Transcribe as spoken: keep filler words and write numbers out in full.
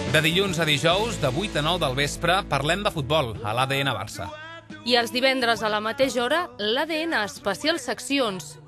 De dilluns a dijous, de vuit a nou del vespre, parlem de futbol a l'A D N Barça. I els divendres a la mateixa hora, l'A D N Especial Seccions.